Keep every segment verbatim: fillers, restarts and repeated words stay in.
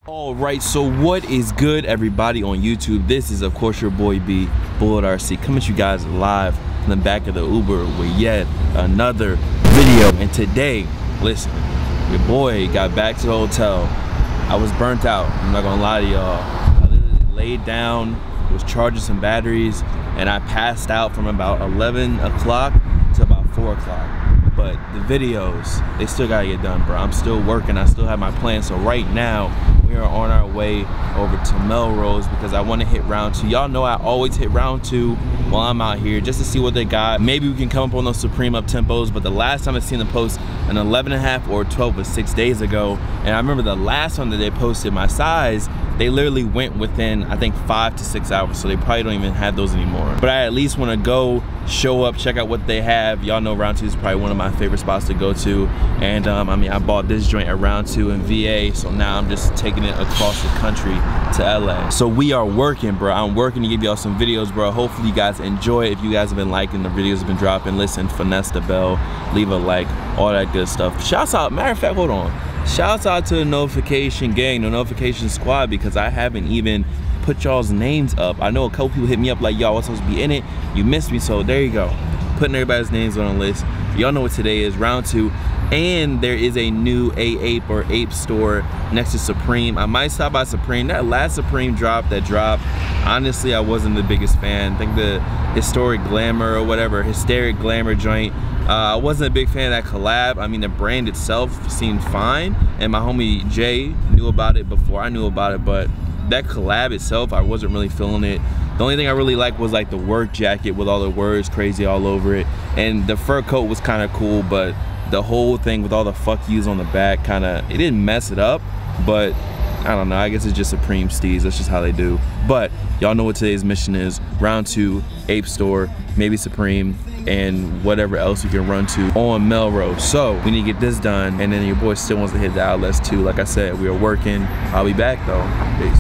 All right, so what is good, everybody on YouTube? This is of course your boy B, Bullet R C, coming to you guys live in the back of the Uber with yet another video. And today, listen, your boy got back to the hotel. I was burnt out, I'm not gonna lie to y'all. I literally laid down, was charging some batteries, and I passed out from about eleven o'clock to about four o'clock. But the videos, they still gotta get done, bro. I'm still working, I still have my plan. So right now, we are on our way over to Melrose because I want to hit round two. Y'all know I always hit round two while I'm out here just to see what they got. Maybe we can come up on those Supreme up tempos, but the last time I seen them post an eleven and a half or twelve was six days ago. And I remember the last one that they posted my size, they literally went within, I think, five to six hours. So they probably don't even have those anymore. But I at least want to go, show up, check out what they have. Y'all know round two is probably one of my favorite spots to go to. And um, I mean, I bought this joint at round two in V A. So now I'm just taking it across the country to L A. So we are working, bro. I'm working to give y'all some videos, bro. Hopefully you guys enjoy it. If you guys have been liking the videos have been dropping, listen, finesse the bell, leave a like, all that good stuff. Shouts out, matter of fact, hold on. Shouts out to the notification gang, the notification squad, because I haven't even put y'all's names up. I know a couple people hit me up like, y'all, what's supposed to be in it? You missed me, so there you go. Putting everybody's names on the list. Y'all know what today is, round two. And there is a new A-Ape or Ape store next to Supreme. I might stop by Supreme. That last Supreme drop that dropped, honestly, I wasn't the biggest fan. I think the Historic Glamour or whatever, Hysteric Glamour joint, uh, I wasn't a big fan of that collab. I mean, the brand itself seemed fine, and my homie Jay knew about it before I knew about it, but that collab itself, I wasn't really feeling it. The only thing I really liked was like the work jacket with all the words crazy all over it, and the fur coat was kind of cool, but the whole thing with all the fuck yous on the back kind of, it didn't mess it up, but I don't know, I guess it's just Supreme steez, that's just how they do. But y'all know what today's mission is, round two, Ape store, maybe Supreme, and whatever else you can run to on Melrose. So we need to get this done, and then your boy still wants to hit the outlets too. Like I said, we are working. I'll be back though. Peace.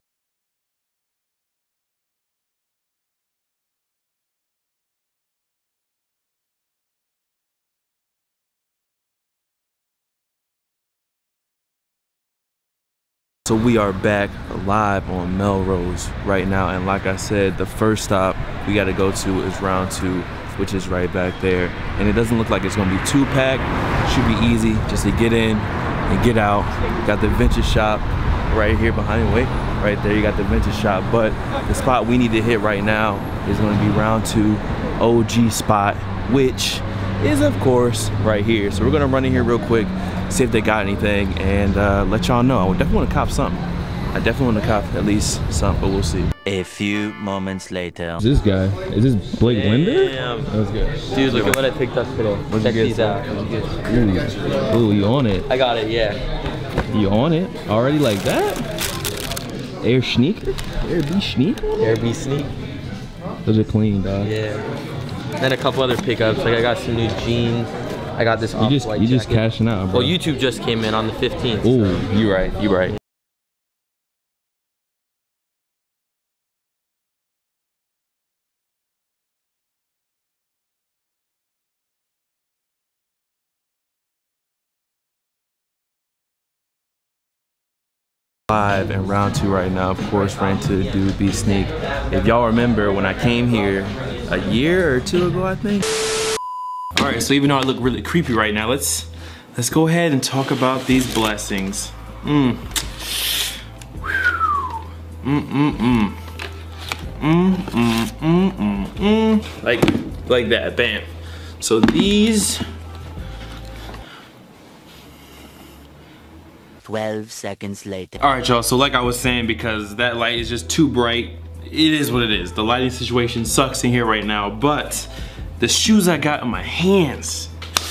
So we are back live on Melrose right now, and like I said, the first stop we got to go to is round two, which is right back there. And it doesn't look like it's gonna be too packed. Should be easy just to get in and get out. Got the vintage shop right here behind me. Wait, right there you got the vintage shop. But the spot we need to hit right now is gonna be round two, O G spot, which is of course right here. So we're gonna run in here real quick, see if they got anything, and uh, let y'all know. I would definitely want to cop something. I definitely want to cop at least something, but we'll see. A few moments later. This guy, is this Blake Linder? Damn. That was good. Dude, look at what I picked up today. What'd Check you these get? out. Ooh, ooh, you on it. I got it, yeah. You on it? Already like that? Air sneaker? Air B sneaker? Air B sneak. Those are clean, dog. Yeah. Then a couple other pickups. Like I got some new jeans. I got this You just, off-white you just jacket. cashing out, bro. Well, YouTube just came in on the fifteenth. Ooh, So. you right, you right. Live and round two right now, of course, ran to the dude B Sneak. If y'all remember when I came here a year or two ago, I think. All right, so even though I look really creepy right now, let's let's go ahead and talk about these blessings. Mm. Mm mm mm. Mm mm mm mm mm. Like like that, bam. So these. twelve seconds later. All right, y'all, so like I was saying, because that light is just too bright, it is what it is. The lighting situation sucks in here right now, but the shoes I got in my hands,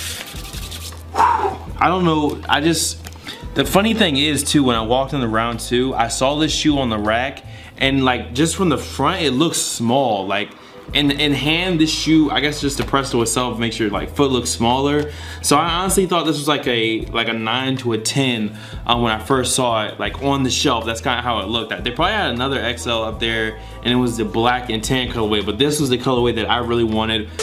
I don't know, I just, the funny thing is too, when I walked in the round two, I saw this shoe on the rack, and like, just from the front, it looks small. Like, in, in hand, this shoe, I guess just the Presto itself makes your like foot look smaller. So I honestly thought this was like a like a nine to a ten um, when I first saw it, like on the shelf. That's kind of how it looked. They probably had another X L up there, and it was the black and tan colorway, but this was the colorway that I really wanted.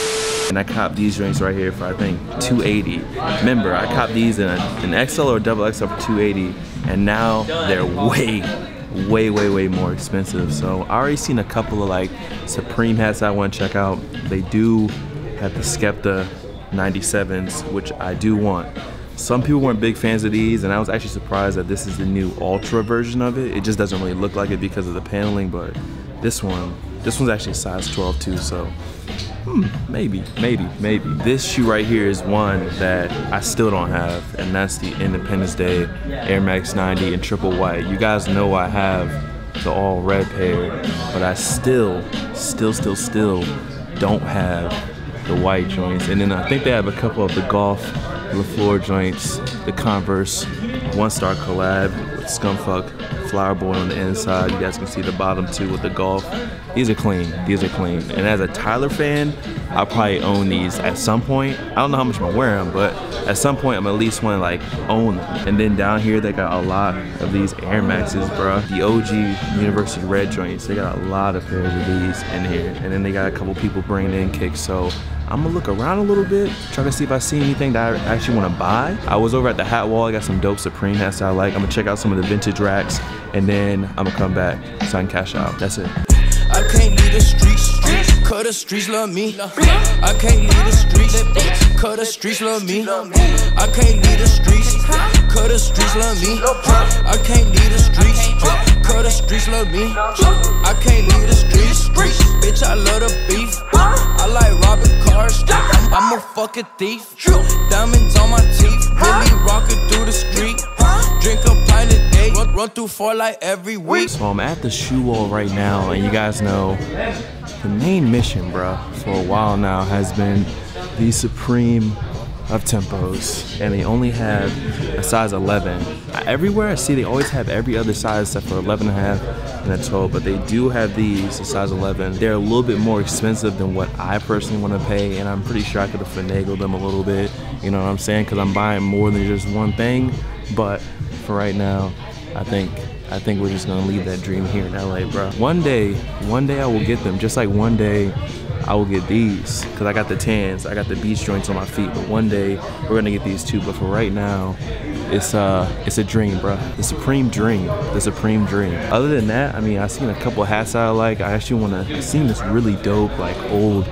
And I copped these drinks right here for I think two eighty. Remember, I copped these in a, an X L or double X L for two eighty, and now they're way, way, way, way more expensive. So I already seen a couple of like Supreme hats I want to check out. They do have the Skepta ninety-sevens, which I do want. Some people weren't big fans of these, and I was actually surprised that this is the new Ultra version of it. It just doesn't really look like it because of the paneling, but this one, this one's actually size twelve too, so hmm, maybe, maybe, maybe. This shoe right here is one that I still don't have, and that's the Independence Day Air Max ninety in triple white. You guys know I have the all red pair, but I still, still, still, still don't have the white joints. And then I think they have a couple of the Golf LaFleur joints, the Converse One Star collab with Scumfuck Flower Boy on the inside. You guys can see the bottom too with the Golf. These are clean, these are clean. And as a Tyler fan, I'll probably own these at some point. I don't know how much I'm gonna wear them, but at some point I'm at least wanna like own them. And then down here they got a lot of these Air Maxes, bro. The O G University Red joints, they got a lot of pairs of these in here. And then they got a couple people bringing in kicks, so I'm gonna look around a little bit, try to see if I see anything that I actually wanna buy. I was over at the hat wall, I got some dope Supreme hats that I like. I'm gonna check out some of the vintage racks, and then I'm gonna come back so I can cash out. That's it. I can't leave the streets, cause the streets love me. I can't leave the streets, cause the streets love me. I can't leave the streets, cause the streets love me. I can't leave the streets, cause the streets love me. I can't leave the streets, bitch, I love the beef. I like robbing cars, I'm a fucking thief. Diamonds on my teeth, really rocking through the street. Drink a pint a day, run, run through four like every week. So I'm at the shoe wall right now, and you guys know the main mission, bruh, for a while now has been the Supreme of tempos, and they only have a size eleven. Everywhere I see they always have every other size except for eleven and a half and a twelve, but they do have these a size eleven. They're a little bit more expensive than what I personally want to pay, and I'm pretty sure I could have finagled them a little bit, you know what I'm saying, because I'm buying more than just one thing. But for right now, I think I think we're just gonna leave that dream here in L A, bro. One day, one day I will get them, just like one day I will get these, because I got the tans, I got the beach joints on my feet, but one day we're gonna get these too. But for right now, it's uh it's a dream, bro. The Supreme dream, the Supreme dream. Other than that, I mean, I've seen a couple of hats that I like. I actually wanna, I've seen this really dope, like old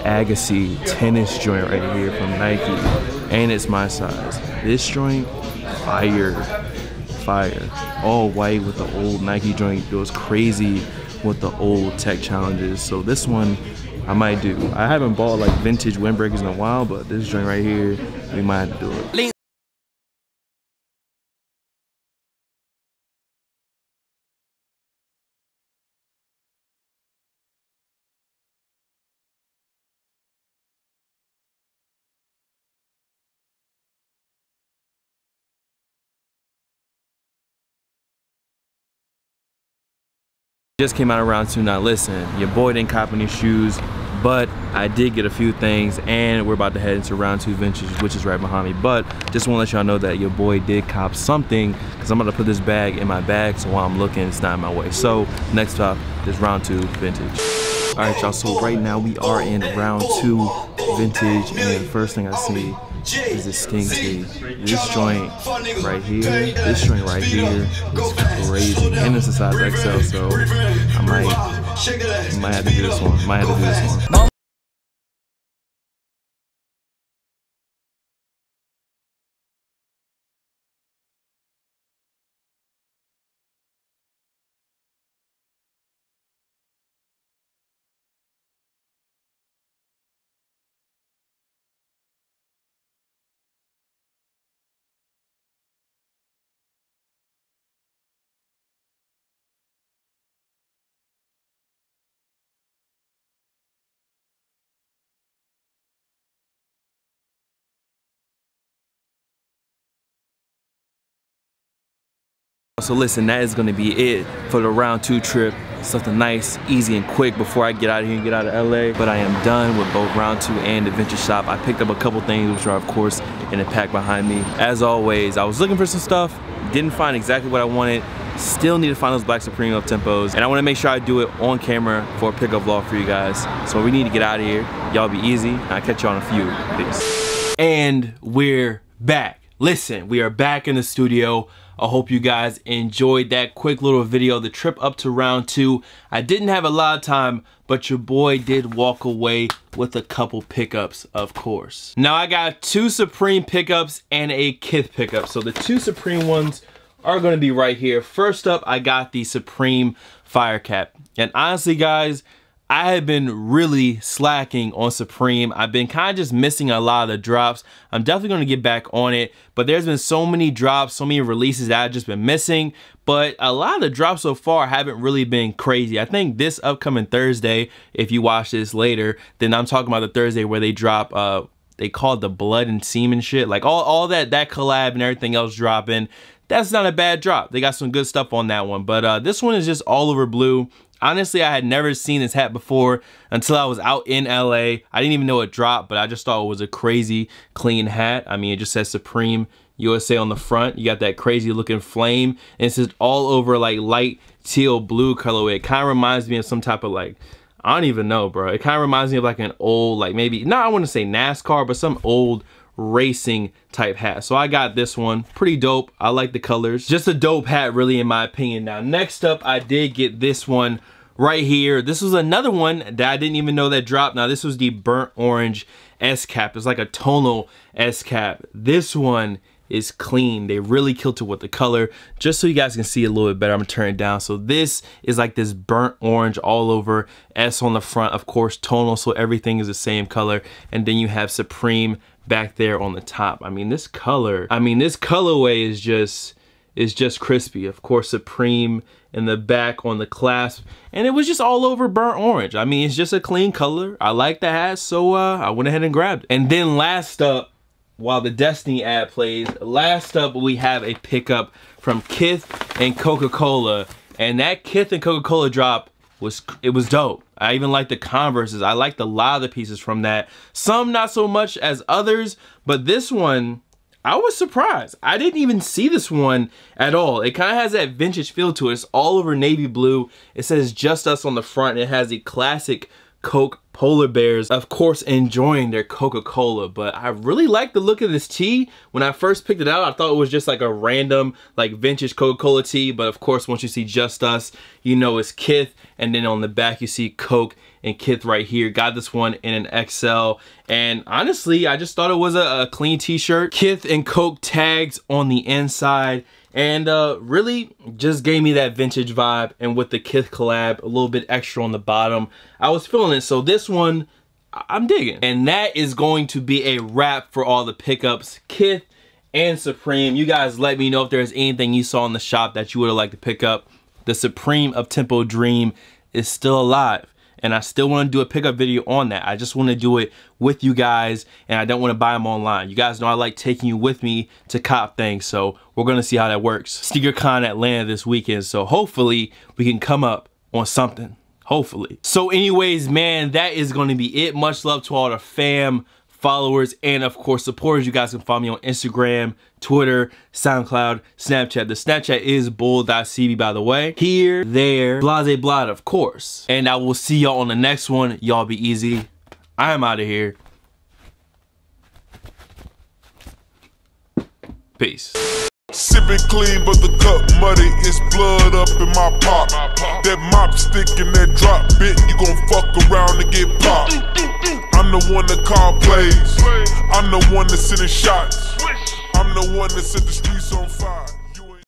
Agassi tennis joint right here from Nike, and it's my size. This joint, fire, fire. All white with the old Nike joint, goes crazy with the old Tech Challenges. So this one I might do. I haven't bought like vintage windbreakers in a while, but this joint right here, we might have to do it. Just came out of round two. Now listen, your boy didn't cop any shoes, but I did get a few things, and we're about to head into round two vintage, which is right behind me. But just want to let y'all know that your boy did cop something, because I'm going to put this bag in my bag, so while I'm looking, it's not in my way. So next up is round two vintage. All right, y'all, so right now we are in round two vintage, and the first thing I see is this Sting tee. This joint right here, this joint right here is crazy. And it's a size X L, so I might, I might have to do this one. Might have to do this one. So listen, that is gonna be it for the round two trip. Something nice, easy, and quick before I get out of here and get out of L A. But I am done with both round two and the vintage shop. I picked up a couple things which are of course in the pack behind me. As always, I was looking for some stuff, didn't find exactly what I wanted, Still need to find those black Supreme up-tempos, and I want to make sure I do it on camera for a pickup vlog for you guys. So we need to get out of here. Y'all be easy. I'll catch you on a few. Peace. And we're back. Listen, we are back in the studio. I hope you guys enjoyed that quick little video, the trip up to round two. I didn't have a lot of time, but your boy did walk away with a couple pickups, of course. Now I got two Supreme pickups and a Kith pickup. So the two Supreme ones are gonna be right here. First up, I got the Supreme Fire Cap. And honestly, guys, I have been really slacking on Supreme. I've been kind of just missing a lot of the drops. I'm definitely going to get back on it, but there's been so many drops, so many releases that I've just been missing. But a lot of the drops so far haven't really been crazy. I think this upcoming Thursday, if you watch this later, then I'm talking about the Thursday where they drop, uh, they call it the blood and semen shit. Like all, all that, that collab and everything else dropping. That's not a bad drop. They got some good stuff on that one. But uh, this one is just all over blue. Honestly, I had never seen this hat before until I was out in L A. I didn't even know it dropped, but I just thought it was a crazy clean hat. I mean, it just says Supreme U S A on the front. You got that crazy looking flame, and it's just all over like light teal blue colorway. It kind of reminds me of some type of like, I don't even know, bro. It kind of reminds me of like an old, like maybe, not I want to say NASCAR, but some old racing type hat. So I got this one. Pretty dope. I like the colors. Just a dope hat, really, in my opinion. Now, next up, I did get this one right here. This was another one that I didn't even know that dropped. Now, this was the burnt orange S-cap. It's like a tonal S-cap. This one is clean. They really killed it with the color. Just so you guys can see a little bit better, I'm gonna turn it down. So this is like this burnt orange all over, S on the front, of course, tonal, so everything is the same color. And then you have Supreme back there on the top. I mean, this color, I mean, this colorway is just, is just crispy. Of course, Supreme in the back on the clasp, and it was just all over burnt orange. I mean, it's just a clean color. I like the hat, so uh, I went ahead and grabbed it. And then last up, while the Destiny ad plays, last up we have a pickup from Kith and Coca-Cola, and that Kith and Coca-Cola drop was, it was dope. I even like the Converses. I liked a lot of the pieces from that. Some not so much as others, but this one, I was surprised. I didn't even see this one at all. It kind of has that vintage feel to it. It's all over navy blue. It says Just Us on the front. It has the classic Coke polar bears, of course, enjoying their Coca-Cola. But I really like the look of this tee. When I first picked it out, I thought it was just like a random like vintage Coca-Cola tee. But of course, once you see Just Us, you know it's Kith. And then on the back, you see Coke and Kith right here. Got this one in an X L. And honestly, I just thought it was a, a clean t-shirt. Kith and Coke tags on the inside. And uh, really just gave me that vintage vibe. And with the Kith collab, a little bit extra on the bottom, I was feeling it. So this one, I'm digging. And that is going to be a wrap for all the pickups, Kith and Supreme. You guys let me know if there's anything you saw in the shop that you would have liked to pick up. The Supreme up-tempo dream is still alive. And I still want to do a pickup video on that. I just want to do it with you guys, and I don't want to buy them online. You guys know I like taking you with me to cop things, so we're going to see how that works. SneakerCon Atlanta this weekend, so hopefully we can come up on something. Hopefully. So anyways, man, that is going to be it. Much love to all the fam, followers, and of course supporters. You guys can follow me on Instagram, Twitter, SoundCloud, Snapchat. The Snapchat is bull dot c b, by the way. Here, there, blase blot, of course. And I will see y'all on the next one. Y'all be easy. I am out of here. Peace. Sipping clean, but the cup muddy. It's blood up in my pop. That mop stick and that drop bit, you gon' fuck around and get popped. I'm the one that call plays. I'm the one that sending shots. I'm the one that set the streets on fire.